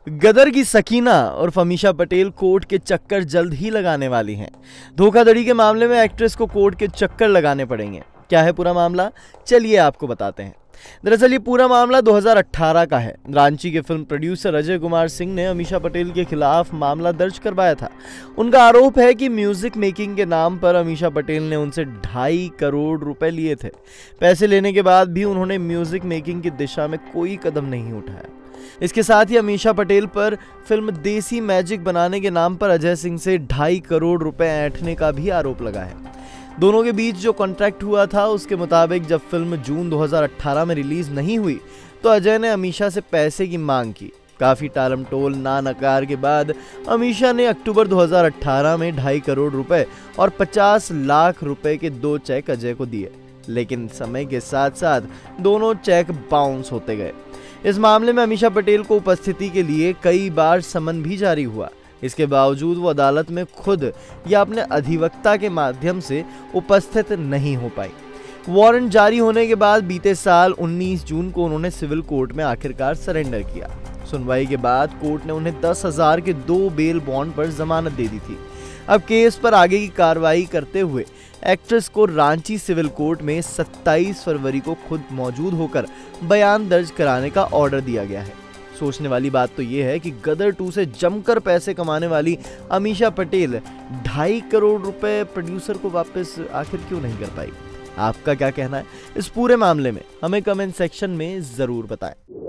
गदर की सकीना और अमीषा पटेल कोर्ट के चक्कर जल्द ही लगाने वाली हैं। धोखाधड़ी के मामले में एक्ट्रेस को कोर्ट के चक्कर लगाने पड़ेंगे। क्या है पूरा मामला, चलिए आपको बताते हैं। दरअसल ये पूरा मामला 2018 का है। रांची के फिल्म प्रोड्यूसर अजय कुमार सिंह ने अमीषा पटेल के खिलाफ मामला दर्ज करवाया था। उनका आरोप है कि म्यूजिक मेकिंग के नाम पर अमीषा पटेल ने उनसे 2.5 करोड़ रुपए लिए थे। पैसे लेने के बाद भी उन्होंने म्यूजिक मेकिंग की दिशा में कोई कदम नहीं उठाया। इसके साथ ही अमीषा पटेल पर फिल्म देसी मैजिक बनाने के नाम पर अजय सिंह से 2.5 करोड़ रुपए ऐंठने का भी आरोप लगा है। दोनों के बीच जो कॉन्ट्रैक्ट हुआ था उसके मुताबिक जब फिल्म जून 2018 में रिलीज नहीं हुई तो अजय ने अमीषा से पैसे की मांग की। काफी टालमटोल ना नकार के बाद अमीषा ने अक्टूबर 2018 में 2.5 करोड़ रुपए और 50 लाख रुपए के 2 चेक अजय को दिए, लेकिन समय के साथ साथ दोनों चेक बाउंस होते गए। इस मामले में अमीषा पटेल को उपस्थिति के लिए कई बार समन भी जारी हुआ। इसके बावजूद वो अदालत में खुद या अपने अधिवक्ता के माध्यम से उपस्थित नहीं हो पाई। वारंट जारी होने के बाद बीते साल 19 जून को उन्होंने सिविल कोर्ट में आखिरकार सरेंडर किया। सुनवाई के बाद कोर्ट ने उन्हें 10,000 के 2 बेल बॉन्ड पर जमानत दे दी थी। अब केस पर आगे की कार्रवाई करते हुए एक्ट्रेस को रांची सिविल कोर्ट में 27 फरवरी को खुद मौजूद होकर बयान दर्ज कराने का ऑर्डर दिया गया है। सोचने वाली बात तो यह है कि गदर 2 से जमकर पैसे कमाने वाली अमीषा पटेल 2.5 करोड़ रुपए प्रोड्यूसर को वापस आखिर क्यों नहीं कर पाई। आपका क्या कहना है इस पूरे मामले में, हमें कमेंट सेक्शन में जरूर बताएं।